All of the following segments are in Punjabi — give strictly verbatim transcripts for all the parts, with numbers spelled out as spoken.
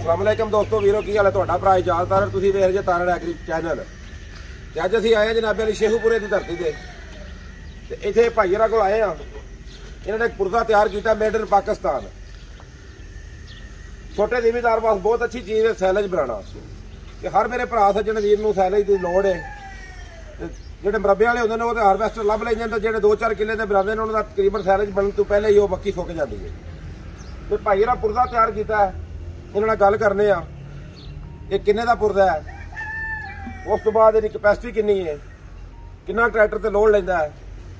अस्सलाम वालेकुम दोस्तों वीरो की हाल है ਤੁਹਾਡਾ ਭਰਾ ਇਜਾਜ਼ ਤਾਰੜ ਤੁਸੀਂ ਵੇਖ ਰਹੇ ਜੇ ਤਾਰੜ ਐਗਰੀ ਚੈਨਲ ਤੇ ਅੱਜ ਅਸੀਂ ਆਏ ਜਨਾਬੇ ਵਾਲੀ ਸ਼ੇਖੂਪੁਰੇ ਦੀ ਧਰਤੀ ਤੇ ਤੇ ਇੱਥੇ ਭਾਈਆਂ ਕੋਲ ਆਏ ਆ ਇਹਨਾਂ ਨੇ ਇੱਕ ਪੁਰਜ਼ਾ ਤਿਆਰ ਕੀਤਾ ਮੇਡ ਇਨ ਪਾਕਿਸਤਾਨ ਛੋਟੇ ਜ਼ਿਮੀਦਾਰ ਵਾਸਤੇ ਬਹੁਤ ਅੱਛੀ ਚੀਜ਼ ਹੈ ਸੈਲਜ ਬਣਾਉਣਾ ਕਿ ਹਰ ਮੇਰੇ ਭਰਾ ਸੱਜਣ ਵੀਰ ਨੂੰ ਸੈਲਜ ਦੀ ਲੋੜ ਹੈ ਜਿਹੜੇ ਮਰੱਬੇ ਵਾਲੇ ਹੁੰਦੇ ਨੇ ਉਹ ਤੇ ਹਾਰਵੈਸਟਰ ਲੱਭ ਲੈ ਜਾਂਦੇ ਜਿਹੜੇ ਦੋ ਚਾਰ ਕਿੱਲੇ ਤੇ ਬਣਾਉਂਦੇ ਨੇ ਉਹਨਾਂ ਦਾ ਤਕਰੀਬਨ ਸੈਲਜ ਬਣਨ ਤੋਂ ਪਹਿਲੇ ਹੀ ਉਹ ਮੱਕੀ ਸੁੱਕ ਜਾਂਦੀ ਹੈ ਤੇ ਭਾਈ ਇਹਦਾ ਪੁਰਜ਼ਾ ਤਿਆਰ ਕੀਤਾ ਹੈ ਇਹਨਾਂ ਨਾਲ ਗੱਲ ਕਰਨੇ ਆ ਇਹ ਕਿੰਨੇ ਦਾ ਪੁਰਜ਼ਾ ਹੈ ਉਸ ਤੋਂ ਬਾਅਦ ਇਹਦੀ ਕੈਪੈਸਿਟੀ ਕਿੰਨੀ ਹੈ ਕਿੰਨਾ ਟਰੈਕਟਰ ਤੇ ਲੋਡ ਲੈਂਦਾ ਹੈ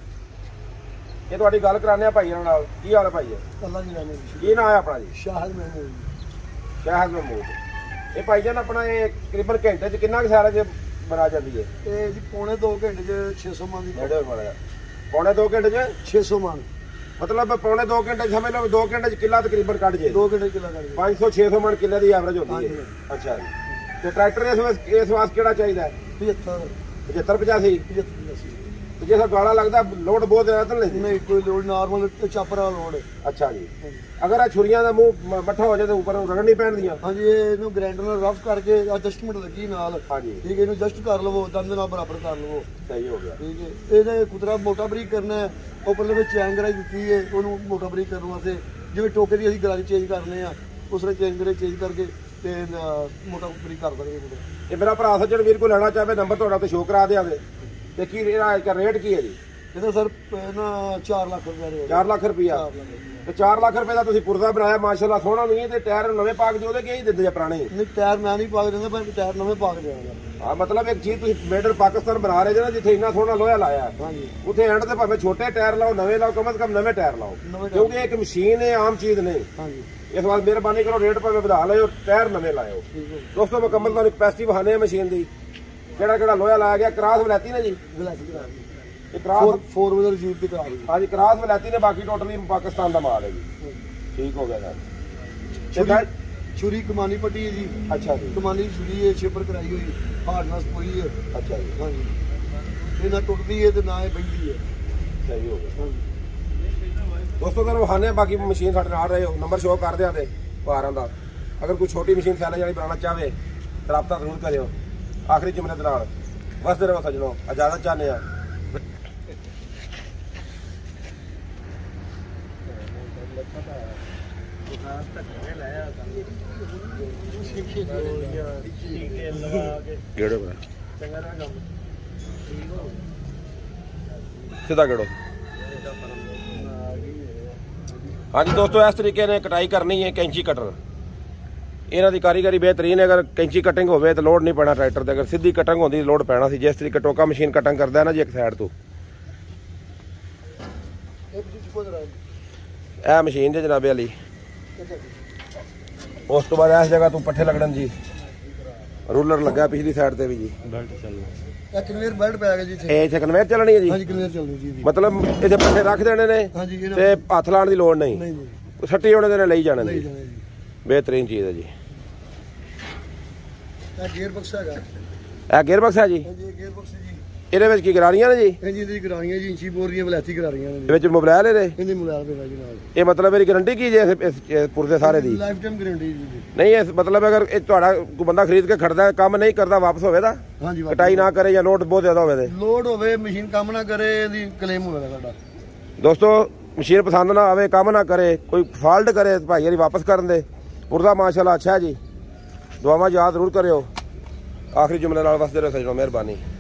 ਇਹ ਤੁਹਾਡੀ ਗੱਲ ਕਰਾਣੇ ਆ ਭਾਈਆਂ ਨਾਲ ਕੀ ਹਾਲ ਹੈ ਭਾਈ ਅੱਲਾ ਜੀ ਰਹਿਮਤ ਕੀ ਨਾਮ ਹੈ ਆਪਣਾ ਜੀ ਸ਼ਾਹਦ ਮਹਿਮੂਦ ਸ਼ਾਹਦ ਮਹਿਮੂਦ ਇਹ ਭਾਈ ਜਾਨ ਆਪਣਾ ਇਹ ਤਕਰੀਬਨ ਘੰਟੇ 'ਚ ਕਿੰਨਾ ਕੁ ਸੈਲਜ ਬਣਾ ਜਾਂਦੀ ਹੈ ਇਹ ਜੀ ਪੌਣੇ ਦੋ ਘੰਟੇ 'ਚ ਛੇ ਸੌ ਮਣ ਦੀ ਨੇੜੇ ਮਾਰਿਆ ਪੌਣੇ ਦੋ ਘੰਟੇ 'ਚ ਛੇ ਸੌ ਮਣ मतलब पौने दो घंटे समझ लो दो घंटे किला तकरीबन कट जाए दो घंटे किला कट जाए पाँच सौ छे सौ मन किले की एवरेज होती है अच्छा जी तो ट्रैक्टर इस वास्ते केड़ा चाहिए पचहत्तर पचहत्तर पचासी पचहत्तर जैसा गाड़ा लगता लोड बहुत ज्यादा नहीं नहीं कोई लोड नॉर्मल चापर वाला लोड है अच्छा जी अगर आ छुरियां दा मुंह मट्ठा हो जाए तो ऊपर रगड़नी पैन दियां हां जी ਇਹਨੂੰ ਗ੍ਰਾਈਂਡਰ ਨਾਲ ਰਫ ਕਰਕੇ ਐਡਜਸਟਮੈਂਟ ਲੱਗੀ ਨਾਲ हां जी ठीक है ਇਹਨੂੰ ਐਡਜਸਟ ਕਰ ਲਵੋ ਦੰਦ ਨਾਲ ਬਰਾਬਰ ਕਰ ਲਵੋ सही हो गया ठीक है ਇਹਨੇ ਕੁਤਰਾ ਮੋਟਾ ਬਰੀਕ ਕਰਨਾ ਹੈ ਉਹ ਪੱਲੇ ਵਿੱਚ ਚੈਨ ਗਰਾਈ ਦਿੱਤੀ ਹੈ ਉਹਨੂੰ ਮੋਟਾ ਬਰੀਕ ਕਰਨ ਵਾਸਤੇ ਜਿਵੇਂ ਟੋਕੇ ਦੀ ਅਸੀਂ ਗਰਾਰੀ ਚੇਂਜ ਕਰਨੇ ਆ ਉਸ ਤਰ੍ਹਾਂ ਚੈਨ ਗਰਾਈ ਚੇਂਜ ਕਰਕੇ ਤੇ ਮੋਟਾ ਬਰੀਕ ਕਰ ਦਾਂਗੇ ਇਹ ਮੇਰਾ ਭਰਾ ਸੱਜਣ ਵੀਰ ਕੋ ਲੈਣਾ ਚਾਹਵੇ ਨੰਬਰ ਤੁਹਾਡਾ ਤੇ ਸ਼ੋਅ ਕਰਾ ਦਿਆਂਗੇ ਤੇ ਕੀ ਇਹਦਾ ਰੇਟ ਕੀ ਹੈ ਜੀ ਇਹਦਾ ਸਰ ਨਾ ਚਾਰ ਲੱਖ ਰੁਪਏ ਦੇ ਚਾਰ ਲੱਖ ਰੁਪਇਆ ਤੇ ਚਾਰ ਲੱਖ ਰੁਪਏ ਦਾ ਤੁਸੀਂ ਪੁਰਜ਼ਾ ਬਣਾਇਆ ਮਾਸ਼ਾਅੱਲਾ ਸੋਹਣਾ ਨਹੀਂ ਤੇ ਟਾਇਰ ਨਵੇਂ ਪਾ ਕੇ ਉਹਦੇ ਕੀ ਦਿੰਦੇ ਆ ਪੁਰਾਣੇ ਨਹੀਂ ਟਾਇਰ ਮੈਂ ਨਹੀਂ ਪਾ ਕੇ ਦਿੰਦਾ ਪਰ ਟਾਇਰ ਨਵੇਂ ਪਾ ਕੇ ਦੇਵਾਂਗਾ ਹਾਂ ਮਤਲਬ ਇੱਕ ਚੀਜ਼ ਤੁਸੀਂ ਮੇਡ ਇਨ ਪਾਕਿਸਤਾਨ ਬਣਾ ਰਹੇ ਜੇ ਨਾ ਜਿੱਥੇ ਇੰਨਾ ਸੋਹਣਾ ਲੋਹਾ ਲਾਇਆ ਹਾਂਜੀ ਉੱਥੇ ਐਂਡ ਤੇ ਭਾਵੇਂ ਛੋਟੇ ਟਾਇਰ ਲਾਓ ਨਵੇਂ ਲਾਓ ਕਮ ਸੇ ਕਮ ਨਵੇਂ ਟਾਇਰ ਲਾਓ ਕਿਉਂਕਿ ਇੱਕ ਮਸ਼ੀਨ ਹੈ ਆਮ ਚੀਜ਼ ਨਹੀਂ ਹਾਂਜੀ ਇਸ ਵਾਰ ਮਿਹਰਬਾਨੀ ਕਰੋ ਰੇਟ ਭਾਵੇਂ ਵਧਾ ਲਿਓ ਟਾਇਰ ਨਵੇਂ ਲਾਇਓ ਦੋਸਤੋ ਮੁਕੰਮਲ ਤੁਹਾਨੂੰ ਕੈਪੈਸਿਟੀ ਬਹਾਨੇ ਆ ਮਸ਼ੀਨ ਦੀ ਕਿਹੜਾ ਕਿਹੜਾ ਲੋਹਾ ਲਾਇਆ ਗਿਆ ਕਰਾਸ ਵਲੈਤੀ ਨਾ ਜੀ ਵਲੈਤੀ ਕਰਾ ਦੀ ਇਹ ਕਰਾਸ फोर व्हीलर जीप ਦੀ ਕਰਾ ਦੀ ਹਾਂਜੀ ਕਰਾਸ ਵਲੈਤੀ ਨੇ ਬਾਕੀ ਟੋਟਲੀ ਪਾਕਿਸਤਾਨ ਦਾ ਮਾਲ ਹੈ ਜੀ ਠੀਕ ਹੋ ਗਿਆ ਸਰ ਛੁਰੀ ਕਮਾਨੀ ਪੱਟੀ ਹੈ ਜੀ ਅੱਛਾ ਜੀ ਕਮਾਨੀ ਛੁਰੀ ਹੈ ਸ਼ੇਪਰ ਕਰਾਈ ਹੋਈ ਹਾਰਡਨੈਸ ਪੂਰੀ ਹੈ ਅੱਛਾ ਜੀ ਹਾਂਜੀ ਇਹ ਨਾ ਟੁੱਟਦੀ ਹੈ ਤੇ ਨਾ ਇਹ ਬੈਂਦੀ ਹੈ ਸਹੀ ਹੋ ਗਿਆ ਦੋਸਤੋ ਤੁਹਾਨੂੰ ਵਹਾਨੇ ਬਾਕੀ ਮਸ਼ੀਨ ਸਾਡੇ ਨਾਲ ਰਹੇ ਹੋ ਨੰਬਰ ਸ਼ੋਅ ਕਰ ਦਿਆਂ ਤੇ ਭਾਰਾਂ ਦਾ ਅਗਰ ਕੋਈ ਛੋਟੀ ਮਸ਼ੀਨ ਸੈਲਜ ਵਾਲੀ ਬਣਾਉਣਾ ਚਾਹਵੇ ਤਾਂ ਰਾਬਤਾ ਜ਼ਰੂਰ ਕਰਿਓ ਆਖਰੀ ਜੁਮਲੇ ਦੇ ਨਾਲ ਵਸਦੇ ਰਹੋ ਸੱਜਣੋ ਇਜਾਜ਼ਤ ਚਾਹੁੰਦੇ ਆ ਗੇੜੋ ਸਿੱਧਾ ਗੇੜੋ ਹਾਂਜੀ ਦੋਸਤੋ ਇਸ ਤਰੀਕੇ ਨੇ ਕਟਾਈ ਕਰਨੀ ਹੈ ਕੈਂਚੀ ਕਟਰ ਇਹਨਾਂ ਦੀ ਕਾਰੀਗਰੀ ਬਿਹਤਰੀਨ ਹੈ ਅਗਰ ਕੈਂਚੀ ਕਟਿੰਗ ਹੋਵੇ ਤਾਂ ਲੋਡ ਨਹੀਂ ਪੈਣਾ ਟਰੈਕਟਰ ਤੇ ਅਗਰ ਸਿੱਧੀ ਕਟਿੰਗ ਹੁੰਦੀ ਲੋਡ ਪੈਣਾ ਸੀ ਜਿਸ ਤਰੀਕੇ ਟੋਕਾ ਮਸ਼ੀਨ ਕਟਿੰਗ ਕਰਦਾ ਹੈ ਨਾ ਜੀ ਇੱਕ ਸਾਈਡ ਤੋਂ ਇਹ ਮਸ਼ੀਨ ਦੇ ਜਨਾਬੇ ਵਾਲੀ ਉਸ ਤੋਂ ਬਾਅਦ ਇਸ ਜਗ੍ਹਾ ਤੋਂ ਪੱਠੇ ਲੱਗਣ ਜੀ ਰੂਲਰ ਲੱਗਾ ਪਿਛਲੀ ਸਾਈਡ ਤੇ ਵੀ ਜੀ ਬੈਲਟ ਚੱਲਣਾ ਇਹ ਕਨਵੇਅਰ ਬੈਲਟ ਪੈ ਗਿਆ ਜੀ ਇੱਥੇ ਇਹ ਇੱਥੇ ਕਨਵੇਅਰ ਚੱਲਣੀ ਹੈ ਜੀ ਹਾਂਜੀ ਕਨਵੇਅਰ ਚੱਲਣੀ ਜੀ ਮਤਲਬ ਇੱਥੇ ਪੱਠੇ ਰੱਖ ਦੇਣੇ ਨੇ ਹਾਂਜੀ ਤੇ ਹੱਥ ਲਾਉਣ ਦੀ ਲੋੜ ਨਹੀਂ ਨਹੀਂ ਜੀ ਸੱਟੀ ਹੋਣੇ ਦੇ ਨਾਲ ਲਈ ਜਾਣੇ ਲਈ ਜੀ ਜਾਣਾ ਜੀ ਬਿਹਤਰੀਨ ਚੀਜ਼ ਹੈ ਜੀ ਇਹ ਗੇਅਰ ਬਾਕਸ ਹੈਗਾ ਇਹ ਗੇਅਰ ਬਾਕਸ ਹੈ ਜੀ ਹਾਂਜੀ ਗੇਅਰ ਬਾਕਸ ਜੀ ਇਹਦੇ ਵਿੱਚ ਕੀ ਕਰਾਰੀਆਂ ਨੇ ਜੀ ਇਹ ਜੀ ਇਹਦੀ ਕਰਾਰੀਆਂ ਜੀ ਇੰਚੀ ਬੋਰ ਦੀਆਂ ਵਲੈਤੀ ਕਰਾਰੀਆਂ ਨੇ ਇਹਦੇ ਵਿੱਚ ਮੋਬਾਈਲ ਇਹਦੇ ਇਹਦੀ ਮੋਬਾਈਲ ਪੇਗਾ ਜੀ ਨਾਲ ਇਹ ਮਤਲਬ ਇਹਦੀ ਗਾਰੰਟੀ ਕੀ ਜੇ ਇਸ ਪੁਰਜ਼ੇ ਸਾਰੇ ਦੀ ਲਾਈਫ ਟਾਈਮ ਗਾਰੰਟੀ ਜੀ ਨਹੀਂ ਇਸ ਮਤਲਬ ਅਗਰ ਇਹ ਤੁਹਾਡਾ ਕੋਈ ਬੰਦਾ ਖਰੀਦ ਕੇ ਖੜਦਾ ਕੰਮ ਨਹੀਂ ਕਰਦਾ ਵਾਪਸ ਹੋਵੇ ਤਾਂ ਹਾਂਜੀ ਕਟਾਈ ਨਾ ਕਰੇ ਜਾਂ ਲੋਡ ਬਹੁਤ ਜ਼ਿਆਦਾ ਹੋਵੇ ਤੇ ਲੋਡ ਹੋਵੇ ਮਸ਼ੀਨ ਕੰਮ ਨਾ ਕਰੇ ਇਹਦੀ ਕਲੇਮ ਹੋਵੇਗਾ ਸਾਡਾ ਦੋਸਤੋ ਮਸ਼ੀਨ ਪਸੰਦ ਨਾ ਆਵੇ ਕੰਮ ਨਾ ਕਰੇ ਕੋਈ ਫਾਲਟ ਕਰੇ ਭਾਈ ਯਾਰੀ ਵਾਪਸ ਕਰਨ ਦੇ ਪੁਰਜ਼ਾ ਮਾਸ਼ਾਅੱਲਾ ਅੱਛਾ ਜੀ ਦੁਆਵਾਂ ਯਾਦ ਜ਼ਰੂਰ ਕਰਿਓ ਆਖਰੀ ਜੁਮਲੇ ਨਾਲ ਵਸਦੇ ਰਹੋ ਸੱਜਣੋ ਮਿਹਰਬਾਨੀ।